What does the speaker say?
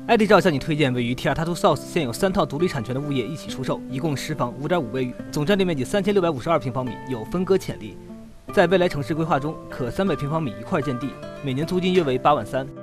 ID 照向你推荐位于 TR Tattoo South 现有3套独立产权的物业一起出售，一共10房5.5卫浴，总占地面积3652平方米，有分割潜力。在未来城市规划中，可300平方米一块建地，每年租金约为8万3。